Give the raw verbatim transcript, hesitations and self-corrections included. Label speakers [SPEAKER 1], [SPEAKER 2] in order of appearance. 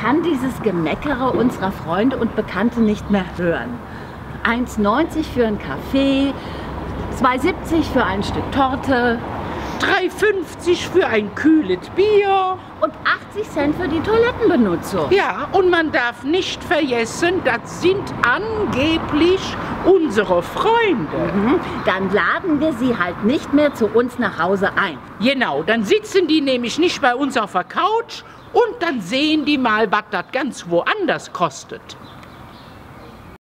[SPEAKER 1] kann dieses Gemeckere unserer Freunde und Bekannte nicht mehr hören. eins neunzig für einen Kaffee, zwei siebzig für ein Stück Torte,
[SPEAKER 2] drei fünfzig für ein kühles Bier.
[SPEAKER 1] und achtzig Cent für die Toilettenbenutzung.
[SPEAKER 2] Ja, und man darf nicht vergessen, das sind angeblich unsere Freunde.
[SPEAKER 1] Mhm. Dann laden wir sie halt nicht mehr zu uns nach Hause ein.
[SPEAKER 2] Genau, dann sitzen die nämlich nicht bei uns auf der Couch und dann sehen die mal, was das ganz woanders kostet.